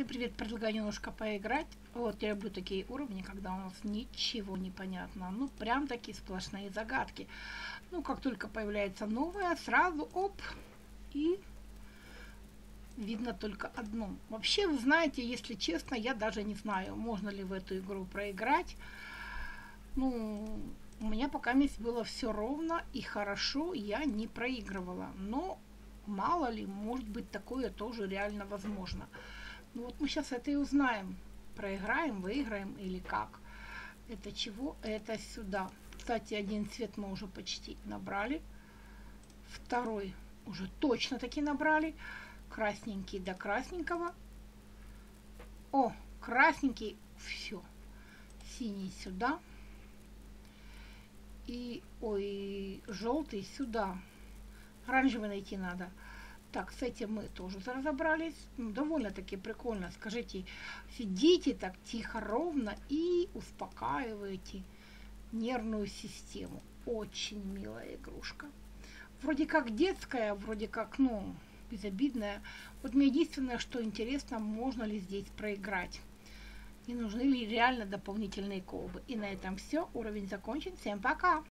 Всем привет, предлагаю немножко поиграть. Вот, я люблю такие уровни, когда у нас ничего не понятно. Ну, прям такие сплошные загадки. Ну, как только появляется новое, сразу оп, и видно только одно. Вообще, вы знаете, если честно, я даже не знаю, можно ли в эту игру проиграть. Ну, у меня пока было все ровно и хорошо, я не проигрывала. Но мало ли, может быть, такое тоже реально возможно. Ну вот мы сейчас это и узнаем. Проиграем, выиграем или как. Это чего? Это сюда. Кстати, один цвет мы уже почти набрали. Второй уже точно таки набрали. Красненький до красненького. О, красненький. Все. Синий сюда. И, ой, желтый сюда. Оранжевый найти надо. Так, с этим мы тоже разобрались. Довольно-таки прикольно. Скажите, сидите так тихо, ровно и успокаиваете нервную систему. Очень милая игрушка. Вроде как детская, вроде как, ну, безобидная. Вот мне единственное, что интересно, можно ли здесь проиграть. И нужны ли реально дополнительные колбы. И на этом все. Уровень закончен. Всем пока!